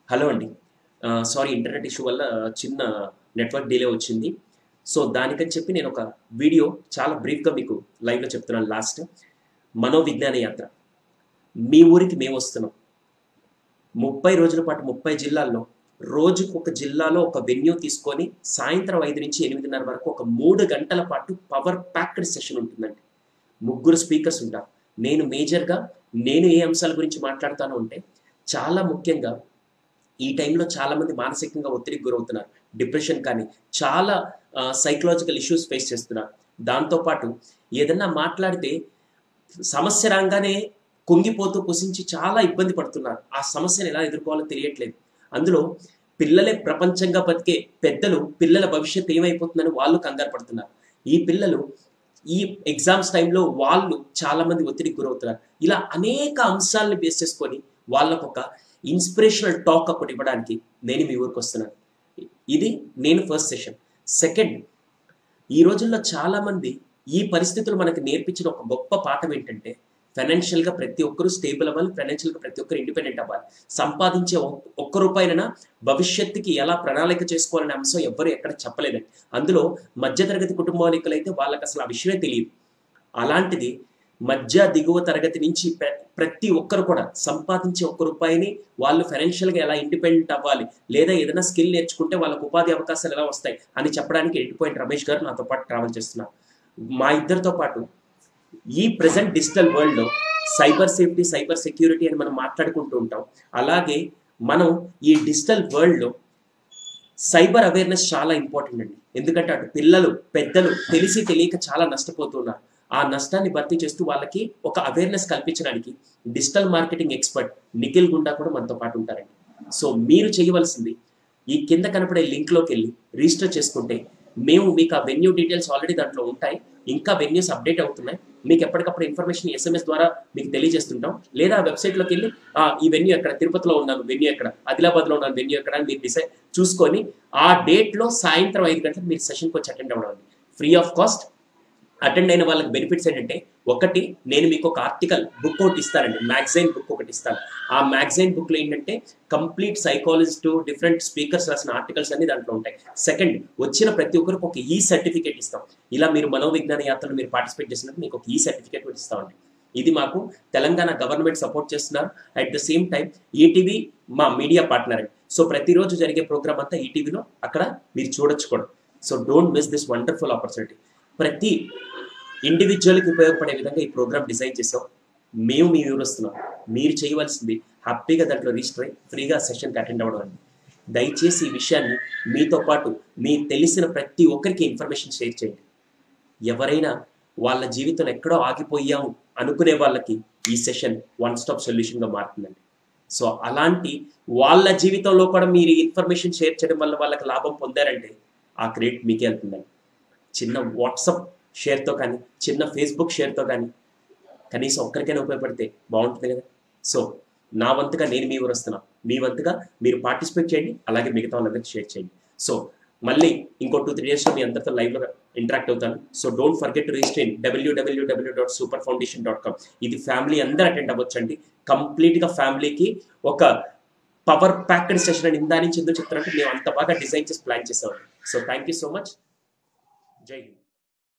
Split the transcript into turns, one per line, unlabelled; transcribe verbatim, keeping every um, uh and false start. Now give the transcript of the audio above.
Hello అండి. ఆహ్, sorry internet issue వల్ల చిన్న నెట్వర్క్ డిలే వచ్చింది. సో, దానికని చెప్పి నేనొక వీడియో చాలా బ్రీఫ్‌గా మీకు లైవ్‌లో చెప్తున్నాను లాస్ట్. మనోవిజ్ఞాన యాత్ర. మీ ఊరికి మేమొస్తున్నాం. ముప్పై రోజుల పాటు ముప్పై జిల్లాల్లో రోజుకొక జిల్లాలో ఒక వెన్యూ తీసుకొని సాయంత్రం ఐదు నుంచి ఎనిమిదిన్నర వరకు ఒక మూడు గంటల పాటు పవర్ ప్యాక్డ్ సెషన్ ఉంటుందండి. ముగ్గురు స్పీకర్స్ ఉంటారు. నేను మేజర్‌గా నేను ఏ అంశాల గురించి మాట్లాడతాను అంటే చాలా ముఖ్యంగా ఈ టైంలో చాలామంది మానసికంగా ఒత్తిడికి గురవుతున్నారు. డిప్రెషన్ కానీ, చాలా ఆహ్, సైకలాజికల్ ఇష్యూస్ ఫేస్ చేస్తున్నారు. దాంతో పాటు ఏదన్నా మాట్లాడితే సమస్య రాంగానే కుంగిపోతూ, కుసించి చాలా ఇబ్బంది పడుతున్నారు. ఆ సమస్యను ఎలా ఎదుర్కోవాలో తెలియట్లేదు. అందులో పిల్లలే ప్రపంచంగా బతికే పెద్దలు పిల్లల భవిష్యత్తు ఏమైపోతుందని వాళ్ళు కంగారు పడుతున్నారు. ఈ పిల్లలు ఈ ఎగ్జామ్స్ టైంలో వాళ్ళు చాలామంది ఒత్తిడికి గురవుతున్నారు. ఇలా అనేక అంశాలను బేస్ చేసుకొని వాళ్ళకొక ఇన్స్పిరేషనల్ టాక్ ఒకటి ఇవ్వడానికి నేను మీ ఊరికొస్తున్నాను. ఇది నేను ఫస్ట్ సెషన్. సెకండ్, ఈ రోజుల్లో చాలామంది ఈ పరిస్థితులు మనకు నేర్పించిన ఒక గొప్ప పాఠం ఏంటంటే ఫైనాన్షియల్‌గా ప్రతి ఒక్కరు స్టేబుల్ అవ్వాలి. ఫైనాన్షియల్‌గా ప్రతి ఒక్కరు ఇండిపెండెంట్ అవ్వాలి. సంపాదించే ఒ ఒక్క రూపాయనైనా భవిష్యత్తుకి ఎలా ప్రణాళిక చేసుకోవాలనే అంశం ఎవ్వరు ఎక్కడ చెప్పలేదండి. అందులో మధ్యతరగతి కుటుంబానికలైతే వాళ్ళకసలు ఆ విషయమే తెలీదు. అలాంటిది మధ్య, దిగువ తరగతి నుంచి ప్ర ప్రతి ఒక్కరు కూడా సంపాదించే ఒక్క రూపాయిని వాళ్ళు ఫైనాన్షియల్‌గా ఎలా ఇండిపెండెంట్ అవ్వాలి, లేదా ఏదైనా స్కిల్ నేర్చుకుంటే వాళ్ళకు ఉపాధి అవకాశాలు ఎలా వస్తాయి అని చెప్పడానికి ఎయిట్ పాయింట్ రమేష్ గారు నాతో పాటు ట్రావెల్ చేస్తున్నారు. మా ఇద్దరితో పాటు ఈ ప్రెజెంట్ డిజిటల్ వరల్డ్‌లో సైబర్ సేఫ్టీ, సైబర్ సెక్యూరిటీ అని మనం మాట్లాడుకుంటూ ఉంటాం. అలాగే మనం ఈ డిజిటల్ వరల్డ్‌లో సైబర్ అవేర్‌నెస్ చాలా ఇంపార్టెంట్ అండి. ఎందుకంటే అటు పిల్లలు, పెద్దలు తెలిసి తెలియక చాలా నష్టపోతున్నారు. ఆ నష్టాన్ని భర్తీ చేస్తూ వాళ్ళకి ఒక అవేర్‌నెస్ కల్పించడానికి డిజిటల్ మార్కెటింగ్ ఎక్స్‌పర్ట్ నిఖిల్ గుండా కూడా మనతో పాటు ఉంటారండి. సో, మీరు చేయవలసింది ఈ కింద కనపడే లింక్‌లోకెళ్ళి రిజిస్టర్ చేసుకుంటే మేము మీకు ఆ వెన్యూ డీటెయిల్స్ ఆల్రెడీ దాంట్లో ఉంటాయి. ఇంకా వెన్యూస్ అప్డేట్ అవుతున్నాయి. మీకు ఎప్పటికప్పుడు ఇన్ఫర్మేషన్ ఎస్ఎంఎస్ ద్వారా మీకు తెలియజేస్తుంటాం. లేదా ఆ వెబ్‌సైట్‌లోకెళ్ళి ఆహ్, ఈ వెన్యూ ఎక్కడ, తిరుపతిలో ఉన్నాను వెన్యూ ఎక్కడ, ఆదిలాబాద్‌లో ఉన్నాను వెన్యూ ఎక్కడ అని మీరు డిసైడ్ చూసుకొని ఆ డేట్‌లో సాయంత్రం ఐదు గంటలకు మీరు సెషన్‌కొచ్చి అటెండ్ అవ్వడం అండి. Free of cost. అటెండ్ అయిన వాళ్ళకి బెనిఫిట్స్ ఏంటంటే, ఒకటి నేను మీకు ఒక ఆర్టికల్ బుక్ ఒకటి ఇస్తానండి. మ్యాగజైన్ బుక్ ఒకటి ఇస్తాను. ఆ మ్యాగజైన్ బుక్‌లో ఏంటంటే కంప్లీట్ సైకాలజిస్టు, డిఫరెంట్ స్పీకర్స్ రాసిన ఆర్టికల్స్ అన్నీ దాంట్లో ఉంటాయి. సెకండ్, వచ్చిన ప్రతి ఒక్కరికి ఒక ఈ సర్టిఫికేట్ ఇస్తాం. ఇలా మీరు మనోవిజ్ఞాన యాత్రలో మీరు పార్టిసిపేట్ చేసినందుకు మీకు ఒక ఈ సర్టిఫికేట్ కూడా ఇస్తామండి. ఇది మాకు తెలంగాణ గవర్నమెంట్ సపోర్ట్ చేస్తున్నారు. At the same time ETV మా మీడియా పార్ట్నర్ అండి. సో, ప్రతిరోజు జరిగే ప్రోగ్రామ్ అంతా ఈటీవీలో అక్కడ మీరు చూడొచ్చు కూడా. So, don't miss this wonderful opportunity. ప్రతి ఇండివిడ్యువల్‌కి ఉపయోగపడే విధంగా ఈ ప్రోగ్రామ్ డిజైన్ చేసాం. మేము మీ ఊరొస్తున్నాం. మీరు చేయవలసింది హ్యాపీగా దాంట్లో రిజిస్టర్ అయ్యి ఫ్రీగా సెషన్‌కి అటెండ్ అవ్వడం అండి. దయచేసి ఈ విషయాన్ని మీతో పాటు మీకు తెలిసిన ప్రతి ఒక్కరికి ఇన్ఫర్మేషన్ షేర్ చేయండి. ఎవరైనా వాళ్ళ జీవితంలో ఎక్కడో ఆగిపోయాము అనుకునే వాళ్ళకి ఈ సెషన్ వన్ స్టాప్ సొల్యూషన్‌గా మారుతుందండి. సో, అలాంటి వాళ్ళ జీవితంలో కూడా మీరు ఈ ఇన్ఫర్మేషన్ షేర్ చేయడం వల్ల వాళ్ళకి లాభం పొందారంటే ఆ క్రెడిట్ మీకే వెళ్తుందండి. చిన్న వాట్సాప్ షేర్‌తో కానీ, చిన్న ఫేస్‌బుక్ షేర్‌తో కానీ కనీసం ఒక్కరికైనా ఉపయోగపడితే బావుంటుంది కదా! సో, నా వంతుగా నేను మీ ఊరొస్తున్నా. మీ వంతుగా మీరు పార్టిసిపేట్ చేయండి. అలాగే మిగతా వాళ్ళందరికీ షేర్ చేయండి. సో, మళ్ళీ ఇంకో రెండు, మూడు డేస్‌లో మీ అందరితో లైవ్‌లో ఇంటరాక్ట్ అవుతాను. So, don't forget to register in W W W dot super foundation dot com. ఇది ఫ్యామిలీ అందరూ అటెండ్ అవ్వొచ్చండి. కంప్లీట్‌గా ఫ్యామిలీకి ఒక పవర్ ప్యాక్డ్ సెషన్ అని ఇందా నుంచి ఎందుకు చెప్తున్నానంటే మేము అంత బాగా డిజైన్ చేసి ప్లాన్ చేసామండి. So, thank you so much. Jai Hind.